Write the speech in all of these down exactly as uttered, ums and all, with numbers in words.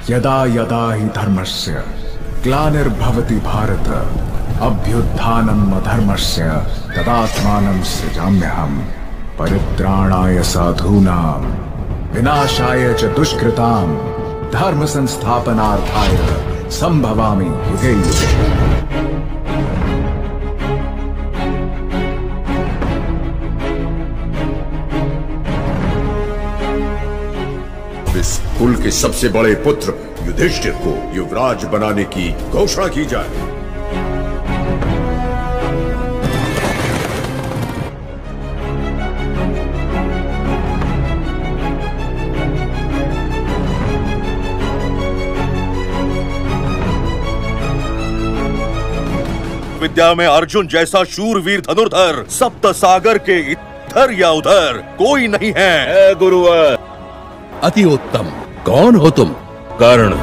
यदा यदा हि धर्मस्य ग्लानिर्भवति भारत अभ्युत्थानम् अधर्मस्य तदात्मानं सृजाम्यहम् परित्राणाय साधूनां विनाशाय च दुष्कृतां धर्म संस्थापनार्थाय संभवामि युगे युगे। इस कुल के सबसे बड़े पुत्र युधिष्ठिर को युवराज बनाने की घोषणा की जाए। विद्या में अर्जुन जैसा शूरवीर धनुर्धर सप्त सागर के इधर या उधर कोई नहीं है। गुरुवर अति उत्तम। कौन हो तुम? कर्ण।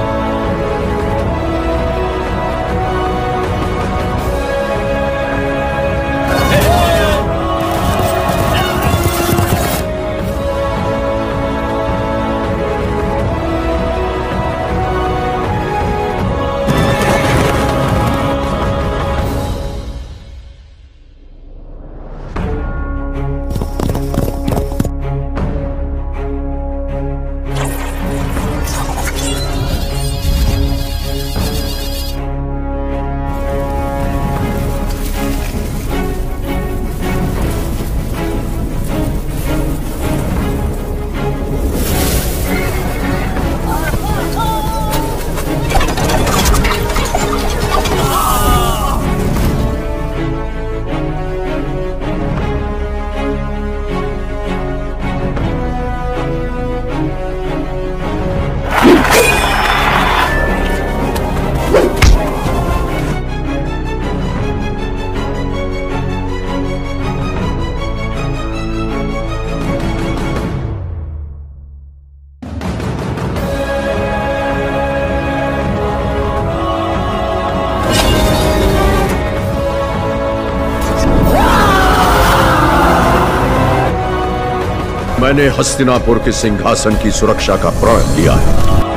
मैंने हस्तिनापुर के सिंहासन की सुरक्षा का प्रण लिया है।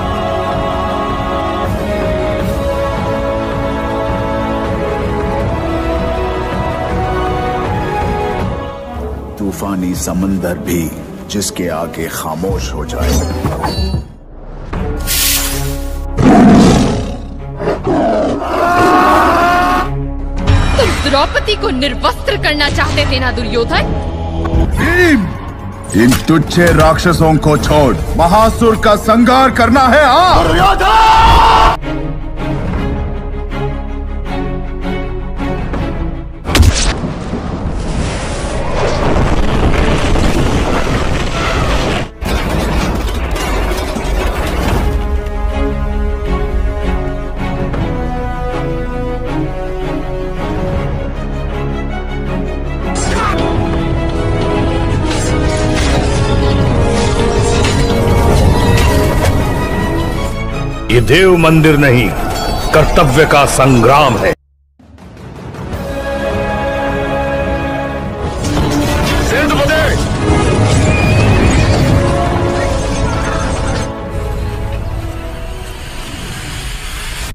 तूफानी समंदर भी जिसके आगे खामोश हो जाए। तुम द्रौपदी को निर्वस्त्र करना चाहते थे ना दुर्योधन? इन तुच्छे राक्षसों को छोड़ महासुर का संहार करना है। ये देव मंदिर नहीं, कर्तव्य का संग्राम है।